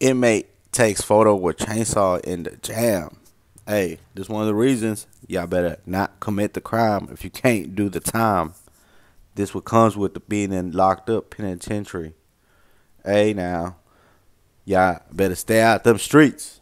Inmate takes photo with chainsaw in the jam. Hey, this one of the reasons y'all better not commit the crime if you can't do the time. This what comes with the being in locked up penitentiary. Hey now, y'all better stay out them streets.